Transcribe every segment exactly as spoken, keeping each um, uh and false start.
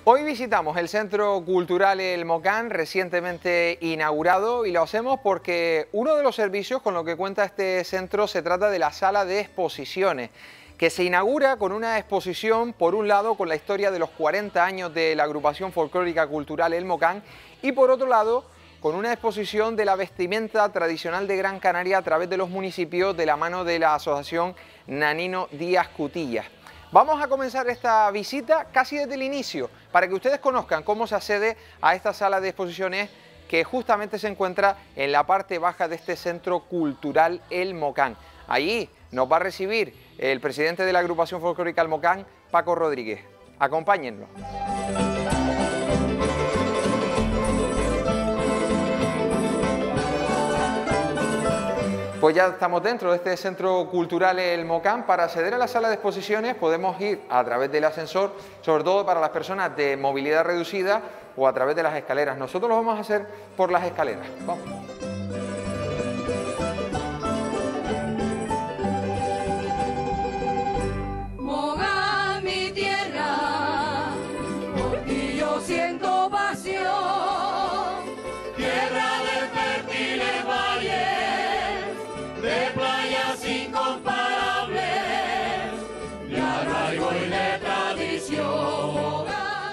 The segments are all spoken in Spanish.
Hoy visitamos el Centro Cultural El Mocán, recientemente inaugurado, y lo hacemos porque uno de los servicios con lo que cuenta este centro se trata de la sala de exposiciones, que se inaugura con una exposición, por un lado, con la historia de los cuarenta años de la agrupación folclórica cultural El Mocán, y por otro lado, con una exposición de la vestimenta tradicional de Gran Canaria a través de los municipios de la mano de la Asociación Nanino Díaz Cutillas. Vamos a comenzar esta visita casi desde el inicio, para que ustedes conozcan cómo se accede a esta sala de exposiciones que justamente se encuentra en la parte baja de este Centro Cultural El Mocán. Allí nos va a recibir el presidente de la agrupación folclórica El Mocán, Paco Rodríguez. Acompáñennos. Pues ya estamos dentro de este Centro Cultural El Mocán. Para acceder a la sala de exposiciones podemos ir a través del ascensor, sobre todo para las personas de movilidad reducida, o a través de las escaleras. Nosotros lo vamos a hacer por las escaleras. Vamos. Mogán, mi tierra, por ti yo siento pasión, tierra de fértiles valles, de playas incomparables, de arraigo y de tradición.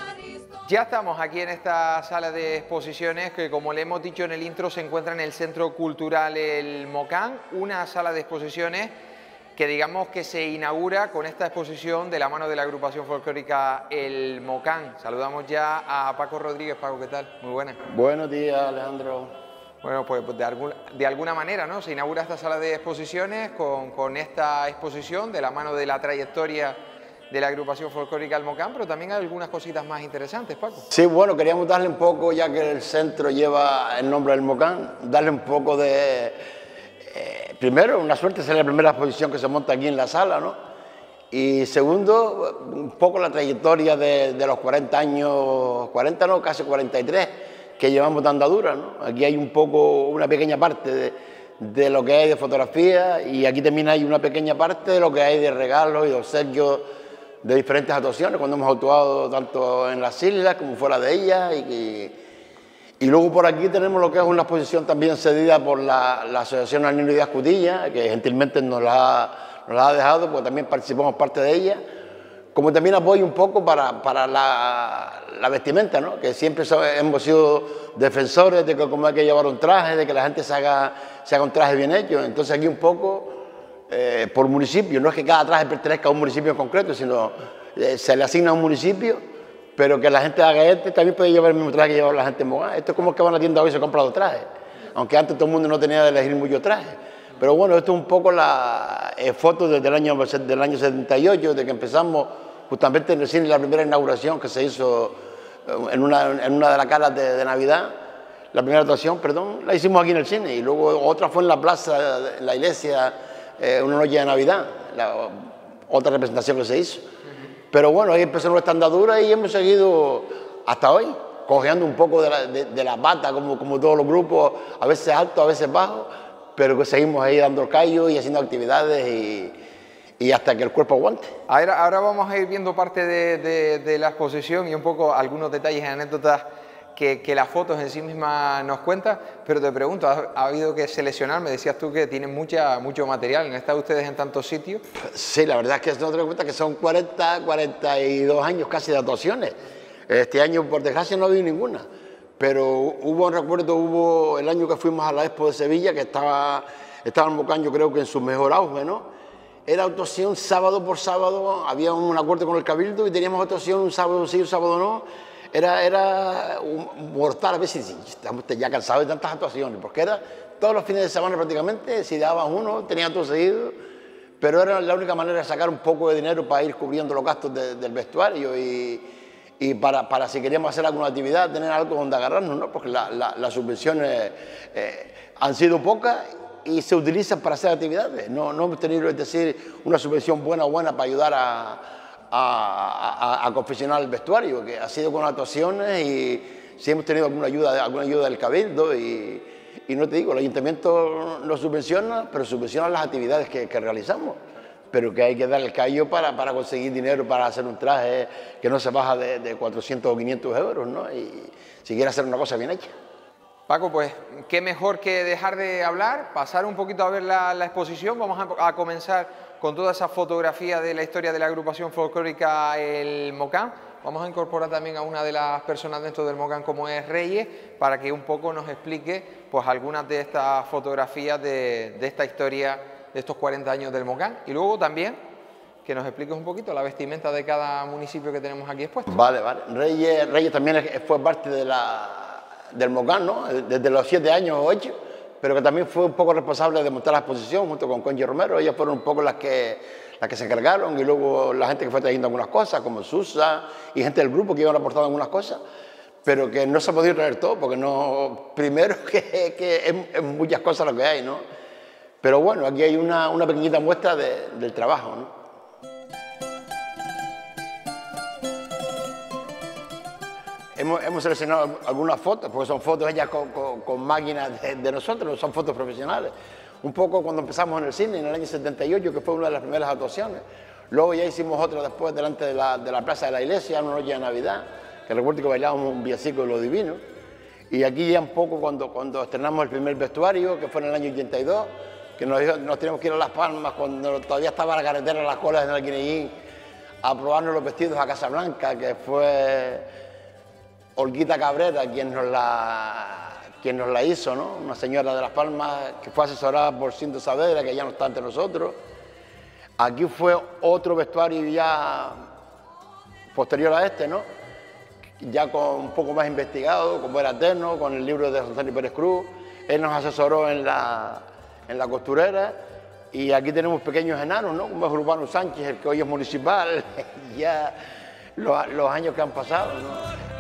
Ya estamos aquí en esta sala de exposiciones que, como le hemos dicho en el intro, se encuentra en el Centro Cultural El Mocán, una sala de exposiciones que digamos que se inaugura con esta exposición de la mano de la agrupación folclórica El Mocán. Saludamos ya a Paco Rodríguez. Paco, ¿qué tal? Muy buenas. Buenos días, Alejandro. Bueno, pues de, algún, de alguna manera, ¿no?, se inaugura esta sala de exposiciones con, con esta exposición de la mano de la trayectoria de la agrupación folclórica El Mocán, pero también hay algunas cositas más interesantes, Paco. Sí, bueno, queríamos darle un poco, ya que el centro lleva el nombre del Mocán, darle un poco de... Eh, primero, una suerte, ser la primera exposición que se monta aquí en la sala, ¿no? Y segundo, un poco la trayectoria de, de los cuarenta años, cuarenta no, casi cuarenta y tres, que llevamos de andadura, ¿no? Aquí hay un poco, una pequeña parte de, de lo que hay de fotografía, y aquí también hay una pequeña parte de lo que hay de regalos y de obsequios de diferentes actuaciones, cuando hemos actuado tanto en las islas como fuera de ellas. Y, y, y luego por aquí tenemos lo que es una exposición también cedida por la, la Asociación Nanino Díaz Cutillas, que gentilmente nos la, nos la ha dejado, porque también participamos parte de ella, como también apoyo un poco para, para la, la vestimenta, ¿no? Que siempre so, hemos sido defensores de que como hay que llevar un traje, de que la gente se haga, se haga un traje bien hecho. Entonces aquí un poco... Eh, por municipio, no es que cada traje pertenezca a un municipio en concreto, sino eh, se le asigna a un municipio, pero que la gente haga este, también puede llevar el mismo traje que lleva la gente en Mogán. Esto es como que va a la tienda hoy y se compra dos trajes, aunque antes todo el mundo no tenía de elegir muchos trajes. Pero bueno, esto es un poco la eh, foto desde el año, del año setenta y ocho, de que empezamos justamente en el cine, la primera inauguración que se hizo en una, en una de las caras de, de Navidad. La primera actuación, perdón, la hicimos aquí en el cine, y luego otra fue en la plaza, en la iglesia, Eh, una noche de Navidad, la otra representación que se hizo. Uh-huh. Pero bueno, ahí empezó nuestra andadura y hemos seguido hasta hoy, cojeando un poco de la, de, de la pata, como, como todos los grupos, a veces altos, a veces bajos, pero que seguimos ahí dando callo y haciendo actividades y, y hasta que el cuerpo aguante. Ahora, ahora vamos a ir viendo parte de, de, de la exposición y un poco algunos detalles y anécdotas Que, que las fotos en sí mismas nos cuentan, pero te pregunto, ¿ha, ha habido que seleccionar? Me decías tú que tienen mucha, mucho material, ¿han estado ustedes en tantos sitios? Sí, la verdad es que no te das cuenta que son cuarenta, cuarenta y dos años casi de actuaciones. Este año, por desgracia, no ha habido ninguna, pero hubo, recuerdo, hubo el año que fuimos a la Expo de Sevilla, que estaba, estaba el Mocán, yo creo que en su mejor auge, ¿no? Era actuación sábado por sábado, había un acuerdo con el Cabildo y teníamos actuación un sábado sí, un sábado no. Era, era un mortal, a veces estamos ya cansados de tantas actuaciones, porque era todos los fines de semana prácticamente, si dabas uno, tenía todo seguido, pero era la única manera de sacar un poco de dinero para ir cubriendo los gastos de, del vestuario y, y para, para si queríamos hacer alguna actividad, tener algo donde agarrarnos, ¿no? Porque la, la, las subvenciones eh, han sido pocas y se utilizan para hacer actividades. No, no hemos tenido, es decir, una subvención buena o buena para ayudar a... a, a, a confeccionar el vestuario, que ha sido con actuaciones y si hemos tenido alguna ayuda, alguna ayuda del Cabildo y, y no te digo, el ayuntamiento nos subvenciona, pero subvenciona las actividades que, que realizamos. pero que hay que dar el callo para, para conseguir dinero para hacer un traje que no se baja de, de cuatrocientos o quinientos euros, ¿no? Y si quiere hacer una cosa bien hecha. Paco, pues qué mejor que dejar de hablar, pasar un poquito a ver la, la exposición. Vamos a, a comenzar con toda esa fotografía de la historia de la agrupación folclórica El Mocán. Vamos a incorporar también a una de las personas dentro del Mocán, como es Reyes, para que un poco nos explique pues algunas de estas fotografías de, de esta historia de estos cuarenta años del Mocán. Y luego también que nos expliques un poquito la vestimenta de cada municipio que tenemos aquí expuesto. Vale, vale. Reyes, Reyes también fue parte de la, del Mocán, ¿no? Desde los siete años o ocho, pero que también fue un poco responsable de montar la exposición junto con Conchi Romero. Ellas fueron un poco las que... las que se encargaron, y luego la gente que fue trayendo algunas cosas, como Susa y gente del grupo que iban aportando algunas cosas, pero que no se ha podido traer todo, porque no, primero que, que es, es muchas cosas lo que hay, ¿no? Pero bueno, aquí hay una, una pequeñita muestra de, del trabajo, ¿no? Hemos, hemos seleccionado algunas fotos, porque son fotos hechas con, con, con máquinas de, de nosotros, son fotos profesionales. Un poco cuando empezamos en el cine, en el año setenta y ocho, que fue una de las primeras actuaciones. Luego ya hicimos otra después delante de la, de la plaza de la iglesia, una noche de Navidad, que recuerdo que bailábamos un villancico de lo divino. Y aquí ya un poco cuando, cuando estrenamos el primer vestuario, que fue en el año ochenta y dos, que nos, nos teníamos que ir a Las Palmas cuando todavía estaba la carretera de las colas en el Guineín, a probarnos los vestidos a Casablanca, que fue Olguita Cabrera quien nos la... quien nos la hizo, ¿no? Una señora de Las Palmas que fue asesorada por Cinto Saavedra, que ya no está entre nosotros. Aquí fue otro vestuario ya posterior a este, ¿no? Ya con un poco más investigado, como era Eterno, con el libro de Antonio Pérez Cruz. Él nos asesoró en la, en la costurera. Y aquí tenemos pequeños enanos, ¿no? Como es Urbano Sánchez, el que hoy es municipal, ya los, los años que han pasado, ¿no?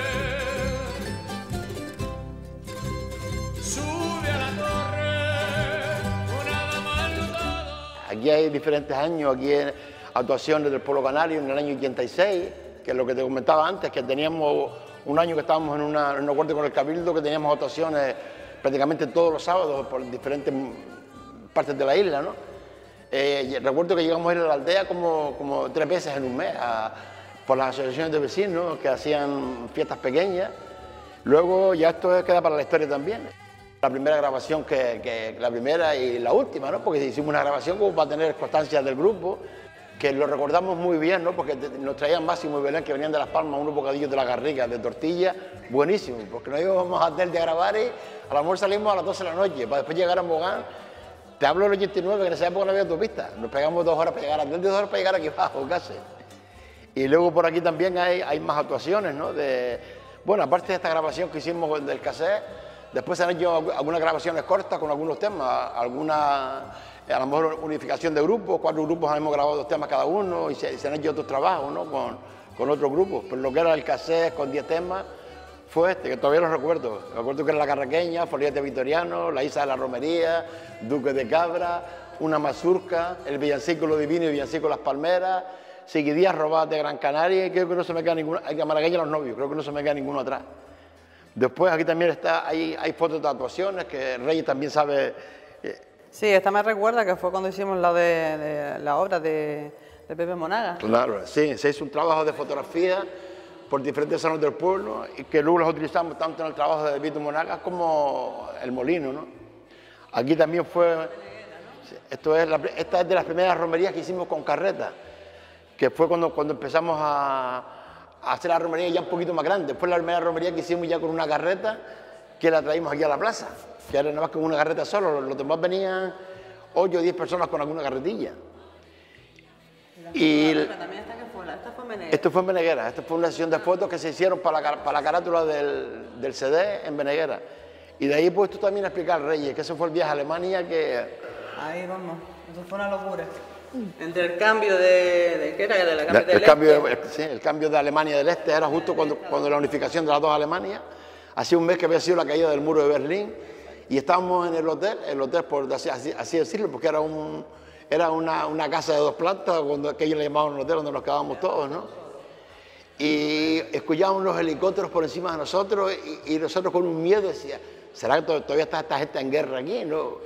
Aquí hay diferentes años, aquí hay actuaciones del Pueblo Canario en el año ochenta y seis, que es lo que te comentaba antes, que teníamos un año que estábamos en, una, en un acuerdo con el Cabildo, que teníamos actuaciones prácticamente todos los sábados por diferentes partes de la isla, ¿no? Eh, recuerdo que llegamos a ir a la aldea como, como tres veces en un mes, a, por las asociaciones de vecinos que hacían fiestas pequeñas. Luego ya esto queda para la historia también. La primera grabación, que, que la primera y la última, ¿no? Porque hicimos una grabación como para tener constancia del grupo, que lo recordamos muy bien, ¿no? Porque nos traían Máximo y Belén, que venían de Las Palmas, unos bocadillos de la Garriga, de tortilla, buenísimos, porque nos íbamos a hotel de grabar y a lo mejor salimos a las doce de la noche, para después llegar a Mogán. Te hablo del ochenta y nueve, que en esa época no había autopista, nos pegamos dos horas para llegar a hotel, dos horas para llegar aquí abajo, casi. Y luego por aquí también hay, hay más actuaciones, ¿no? De, bueno, aparte de esta grabación que hicimos del cassette, después se han hecho algunas grabaciones cortas con algunos temas, alguna, a lo mejor unificación de grupos, cuatro grupos hemos grabado dos temas cada uno y se, se han hecho otros trabajos, ¿no? con, con otros grupos. Pero lo que era el cassette con diez temas fue este, que todavía lo recuerdo. Recuerdo que era La Carraqueña, Foliete Vitoriano, La Isa de la Romería, Duque de Cabra, Una Mazurca, El Villancico Lo Divino y Villancico Las Palmeras, Seguidías Robadas de Gran Canaria, y creo que no se me queda ninguno, hay que Malagueña Los Novios, creo que no se me queda ninguno atrás. Después aquí también está, hay, hay fotos de actuaciones que Reyes también sabe. Eh. Sí, esta me recuerda que fue cuando hicimos la de, de la obra de, de Pepe Monagas. Claro, sí, se hizo un trabajo de fotografía por diferentes zonas del pueblo y que luego las utilizamos tanto en el trabajo de Vito Monagas como el Molino, ¿no? Aquí también fue, esto es la, esta es de las primeras romerías que hicimos con carreta, que fue cuando, cuando empezamos a a hacer la romería ya un poquito más grande. Después la primera romería que hicimos ya con una carreta, que la traímos aquí a la plaza, que era nada más con una carreta solo, los demás venían ocho o diez personas con alguna carretilla. Y la también esta que fue, esta fue en Beneguera. Esto fue en Beneguera, esto fue una sesión de fotos que se hicieron para la, para la carátula del, del C D en Beneguera. Y de ahí pues tú también explicar, Reyes, que ese fue el viaje a Alemania que... Ahí vamos, eso fue una locura. Entre el cambio de, de ¿qué era? De la cambio el, del el cambio este. de, sí, el cambio de Alemania del Este era justo cuando, cuando la unificación de las dos Alemanias. Hacía un mes que había sido la caída del muro de Berlín y estábamos en el hotel, el hotel por así, así, así decirlo, porque era, un, era una, una casa de dos plantas, cuando, que ellos le llamaban un hotel donde nos quedábamos todos, ¿no? Y escuchábamos los helicópteros por encima de nosotros y, y nosotros con un miedo decía, ¿será que todavía está esta gente en guerra aquí? ¿No?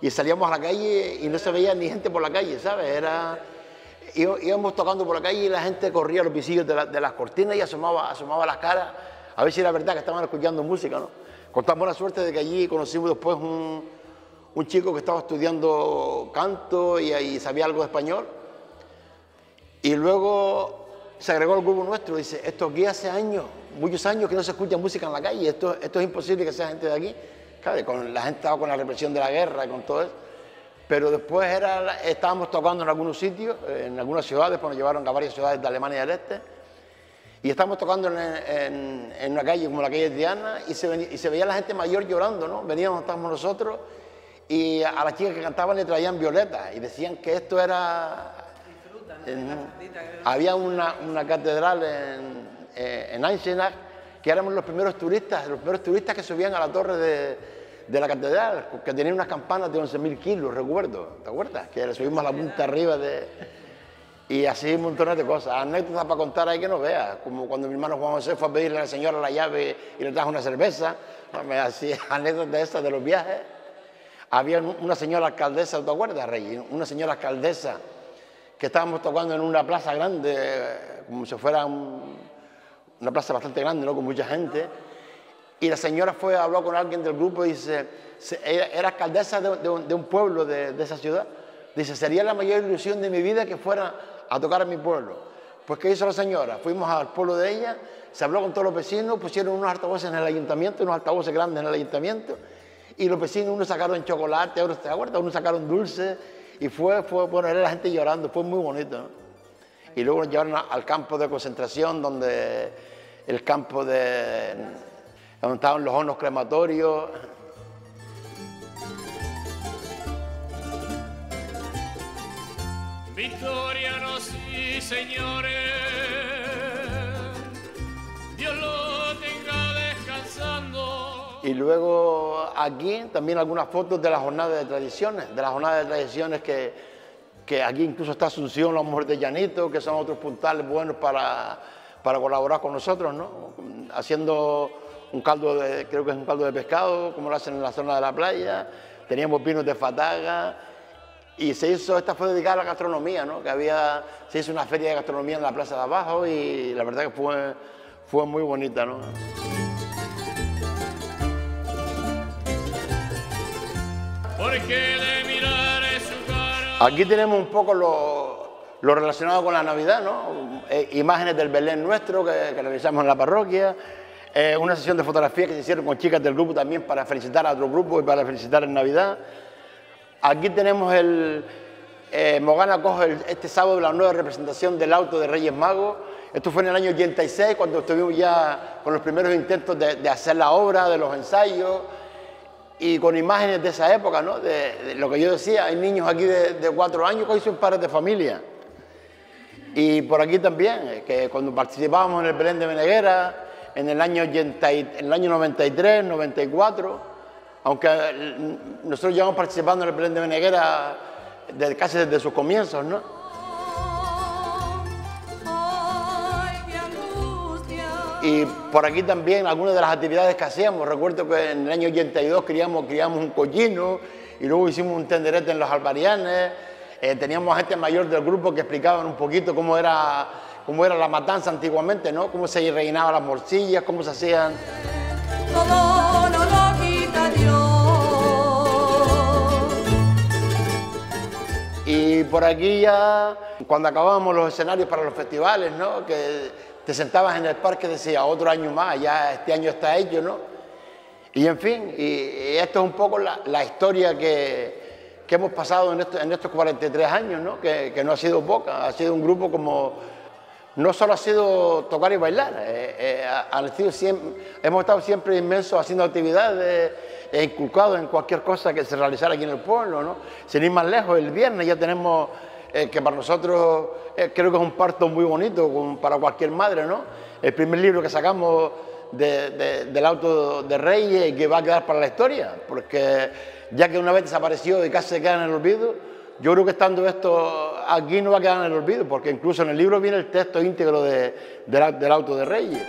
y salíamos a la calle y no se veía ni gente por la calle, ¿sabes? Era, íbamos tocando por la calle y la gente corría a los visillos de, la, de las cortinas y asomaba, asomaba las caras a ver si era verdad que estaban escuchando música, ¿no? Con tan buena suerte de que allí conocimos después un, un chico que estaba estudiando canto y, y sabía algo de español. Y luego se agregó al grupo nuestro y dice, esto aquí hace años, muchos años que no se escucha música en la calle, esto, esto es imposible que sea gente de aquí. Claro, con, la gente estaba con la represión de la guerra y con todo eso. Pero después era, estábamos tocando en algunos sitios, en algunas ciudades, pues nos llevaron a varias ciudades de Alemania del Este, y estábamos tocando en, en, en una calle como la calle de Diana, y se, venía, y se veía la gente mayor llorando, ¿no? Veníamos, estábamos nosotros, y a las chicas que cantaban le traían violetas, y decían que esto era... En, había una, una catedral en, en Eisenach, que éramos los primeros turistas, los primeros turistas que subían a la torre de, de la catedral, que tenía unas campanas de once mil kilos, recuerdo, ¿te acuerdas? Que subimos a la punta arriba de... Y así un montón de cosas, anécdotas para contar ahí que no veas, como cuando mi hermano Juan José fue a pedirle a la señora la llave y le trajo una cerveza, así, anécdotas de esas de los viajes. Había una señora alcaldesa, ¿te acuerdas, Rey? Una señora alcaldesa que estábamos tocando en una plaza grande, como si fuera un, una plaza bastante grande, ¿no? Con mucha gente, y la señora fue a hablar con alguien del grupo y dice, era, era alcaldesa de, de, un, de un pueblo de, de esa ciudad, dice, sería la mayor ilusión de mi vida que fuera a tocar a mi pueblo. Pues ¿qué hizo la señora? Fuimos al pueblo de ella, se habló con todos los vecinos, pusieron unos altavoces en el ayuntamiento, unos altavoces grandes en el ayuntamiento, y los vecinos, unos sacaron chocolate, otros, ¿te acuerdas? Unos sacaron dulce, y fue, fue, bueno, era la gente llorando, fue muy bonito, ¿no? Y luego nos llevaron al campo de concentración, donde el campo de... donde estaban los hornos crematorios. Victorianos y señores, Dios lo tenga descansando. Y luego aquí también algunas fotos de la jornada de tradiciones, de la jornada de tradiciones que, que aquí incluso está Asunción, la mujer de Llanito, que son otros puntales buenos para, para colaborar con nosotros, ¿no? Haciendo un caldo de, creo que es un caldo de pescado, como lo hacen en la zona de la playa, teníamos vinos de Fataga, y se hizo, esta fue dedicada a la gastronomía, ¿no? Que había, se hizo una feria de gastronomía en la plaza de abajo y la verdad que fue, fue muy bonita, ¿no? Porque de mirar su cara. Aquí tenemos un poco lo, lo relacionado con la Navidad, ¿no? Eh, imágenes del Belén nuestro que, que realizamos en la parroquia, eh, una sesión de fotografías que se hicieron con chicas del grupo también para felicitar a otro grupo y para felicitar en Navidad. Aquí tenemos el... Eh, Mogán acoge el, este sábado la nueva representación del auto de Reyes Magos. Esto fue en el año ochenta y seis, cuando estuvimos ya con los primeros intentos de, de hacer la obra, de los ensayos, y con imágenes de esa época, ¿no? De, de lo que yo decía, hay niños aquí de, de cuatro años que hoy son padres de familia. Y por aquí también, que cuando participábamos en el Belén de Meneguera, en el año, ochenta, en el año noventa y tres, noventa y cuatro, aunque nosotros llevamos participando en el Belén de Meneguera desde, casi desde sus comienzos, ¿no? Y por aquí también algunas de las actividades que hacíamos. Recuerdo que en el año ochenta y dos criamos, criamos un collino y luego hicimos un tenderete en los Albarianes. Eh, teníamos gente mayor del grupo que explicaban un poquito cómo era, cómo era la matanza antiguamente, ¿no? Cómo se rellenaban las morcillas, cómo se hacían... Todo no lo quita Dios. Y por aquí ya, cuando acabábamos los escenarios para los festivales, ¿no? Que te sentabas en el parque y decías, otro año más, ya este año está hecho, ¿no? Y en fin, y, y esto es un poco la, la historia que, que hemos pasado en, esto, en estos cuarenta y tres años, ¿no? Que, que no ha sido poca, ha sido un grupo como... No solo ha sido tocar y bailar, eh, eh, han sido siempre, hemos estado siempre inmensos haciendo actividades, e inculcados en cualquier cosa que se realizara aquí en el pueblo, ¿no? Sin ir más lejos, el viernes ya tenemos... Eh, que para nosotros eh, creo que es un parto muy bonito con, para cualquier madre, ¿no? El primer libro que sacamos de, de, del auto de Reyes y que va a quedar para la historia, porque ya que una vez desapareció y casi se queda en el olvido, yo creo que estando esto aquí no va a quedar en el olvido, porque incluso en el libro viene el texto íntegro de, de, del auto de Reyes.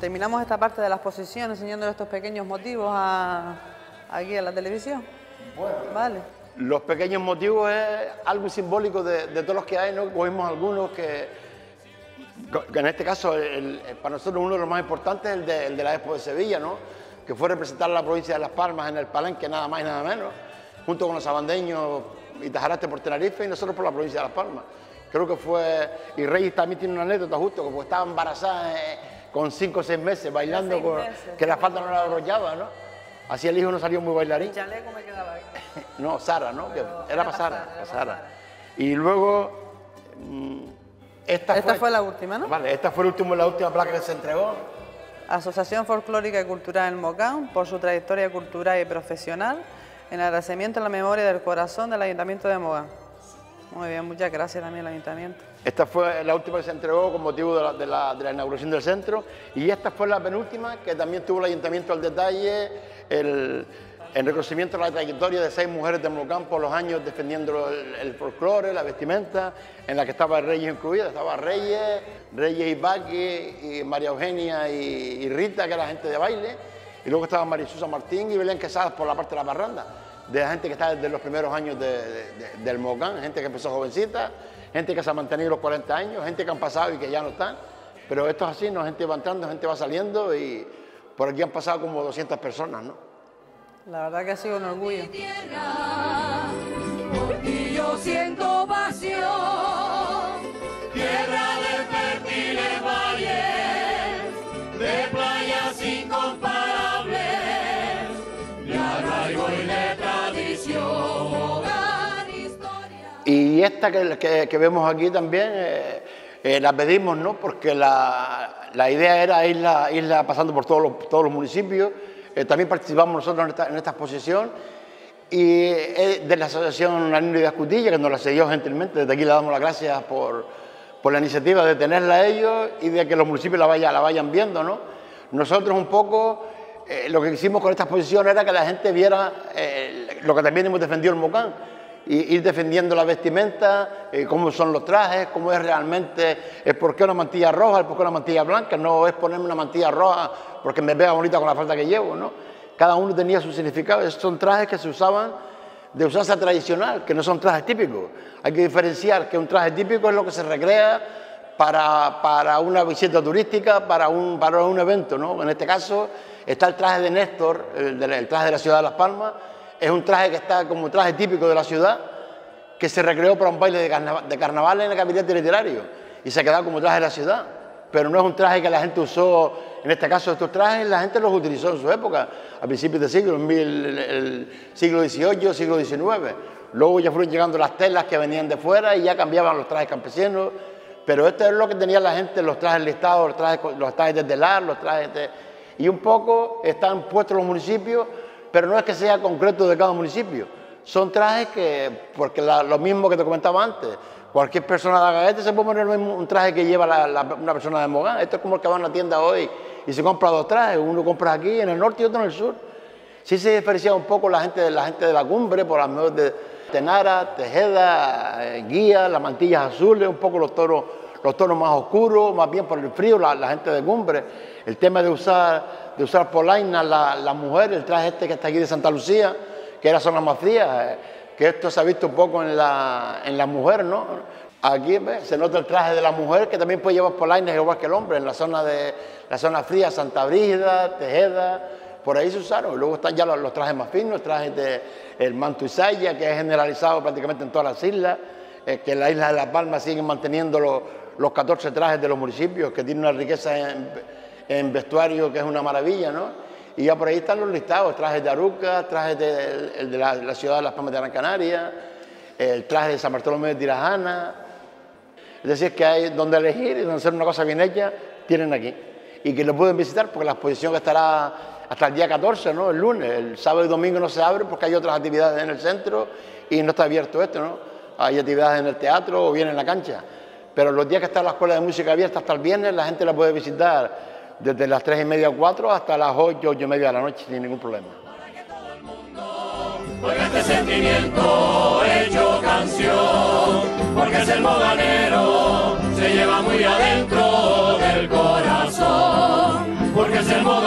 terminamos esta parte de la exposición enseñándole estos pequeños motivos a, aquí a la televisión. Bueno, vale. Los pequeños motivos es algo simbólico de, de todos los que hay, ¿no? Cogimos algunos que, que en este caso, el, el, para nosotros uno de los más importantes es el de, el de la Expo de Sevilla, ¿no? Que fue representar a la provincia de Las Palmas en el Palenque, nada más y nada menos, junto con los sabandeños y Tajaraste por Tenerife y nosotros por la provincia de Las Palmas. Creo que fue, y Reyes también tiene una anécdota justo, porque estaba embarazada eh, con cinco o seis meses bailando, seis meses, con, que la falda no la arrollaba, ¿no? Así el hijo no salió muy bailarín. ¿El chaleco me quedaba ahí? No, Sara, ¿no? Pero era para Sara, para Sara. Y luego, mmm, esta, esta fue, fue la última, ¿no? Vale, esta fue el último, la última placa que se entregó. Asociación Folclórica y Cultural El Mocán, por su trayectoria cultural y profesional, en agradecimiento a la memoria del corazón del Ayuntamiento de Mogán. Muy bien, muchas gracias también al Ayuntamiento. Esta fue la última que se entregó con motivo de la, de la, de la inauguración del centro, y esta fue la penúltima que también tuvo el Ayuntamiento al detalle, el, el reconocimiento de la trayectoria de seis mujeres de Mocán por los años defendiendo el, el folclore, la vestimenta, en la que estaba Reyes incluida, estaba Reyes, Reyes y Baqui, y María Eugenia y, y Rita, que era gente de baile, y luego estaba María Susa Martín y Belén Quesadas por la parte de la parranda, de la gente que está desde los primeros años de, de, de, del Mocán, gente que empezó jovencita, gente que se ha mantenido los cuarenta años, gente que han pasado y que ya no están, pero esto es así, ¿no? Gente va entrando, gente va saliendo y por aquí han pasado como doscientas personas, ¿no? La verdad que ha sido un orgullo. Porque yo siento pasión, Tierra de fértiles valles, de playas incomparables, de arraigo y de tradición. Y esta que, que, que vemos aquí también, eh, eh, la pedimos, ¿no? Porque la, la idea era irla, irla pasando por todos los, todos los municipios. Eh, también participamos nosotros en esta, en esta exposición y eh, de la Asociación La Niña de Ascutilla, que nos la cedió gentilmente. Desde aquí le damos las gracias por, por la iniciativa de tenerla a ellos y de que los municipios la, vaya, la vayan viendo, ¿no? Nosotros un poco, eh, lo que hicimos con esta exposición era que la gente viera eh, lo que también hemos defendido en Mocán, y ir defendiendo la vestimenta, eh, cómo son los trajes, cómo es realmente, el por qué una mantilla roja, el por qué una mantilla blanca, no es ponerme una mantilla roja porque me vea bonita con la falda que llevo, ¿no? Cada uno tenía su significado. Esos son trajes que se usaban de usanza tradicional, que no son trajes típicos. Hay que diferenciar que un traje típico es lo que se recrea para, para una visita turística, para un, para un evento, ¿no? En este caso está el traje de Néstor, el, de, el traje de la ciudad de Las Palmas. Es un traje que está como traje típico de la ciudad, que se recreó para un baile de, carnaval, de carnaval en el gabinete literario y se quedó como traje de la ciudad. Pero no es un traje que la gente usó, en este caso estos trajes, la gente los utilizó en su época, a principios del siglo, en el, el siglo dieciocho, siglo diecinueve. Luego ya fueron llegando las telas que venían de fuera y ya cambiaban los trajes campesinos. Pero esto es lo que tenía la gente, los trajes listados, los trajes, los trajes de telar, los trajes de... Y un poco están puestos los municipios, pero no es que sea concreto de cada municipio. Son trajes que, porque la, lo mismo que te comentaba antes, cualquier persona de Agaete se puede poner un traje que lleva la, la, una persona de Mogán. Esto es como el que va a una tienda hoy y se compra dos trajes, uno compra aquí en el norte y otro en el sur. Sí se diferencia un poco la gente de la, gente de la cumbre, por las mejores de Tenara, Tejeda, eh, Guía, las mantillas azules, un poco los tonos, los tonos más oscuros, más bien por el frío, la, la gente de cumbre. El tema de usar, de usar polaina, la, la mujer, el traje este que está aquí de Santa Lucía, que era zona más fría, eh, que esto se ha visto un poco en la, en la mujer, ¿no? Aquí ¿ves? Se nota el traje de la mujer, que también puede llevar polainas igual que el hombre, en la zona, de, la zona fría, Santa Brígida, Tejeda, por ahí se usaron. Luego están ya los, los trajes más finos, el traje de el manto Isaya, que es generalizado prácticamente en todas las islas, eh, que en la isla de La Palma siguen manteniendo los, los catorce trajes de los municipios, que tienen una riqueza en, en vestuario que es una maravilla, ¿no? Y ya por ahí están los listados, trajes de Aruca, trajes de, el de la, la ciudad de Las Palmas de Gran Canaria, el traje de San Bartolomé de Tirajana. Es decir, que hay donde elegir y donde hacer una cosa bien hecha, tienen aquí. Y que lo pueden visitar porque la exposición estará hasta el día catorce, ¿no? El lunes. El sábado y domingo no se abre porque hay otras actividades en el centro y no está abierto esto, ¿no? Hay actividades en el teatro o bien en la cancha. Pero los días que está la escuela de música abierta hasta el viernes, la gente la puede visitar desde las tres y media o cuatro hasta las ocho, ocho y media de la noche sin ningún problema. Para que todo el mundo oiga este sentimiento hecho canción, porque es el moganero, se lleva muy adentro del corazón. es el motor.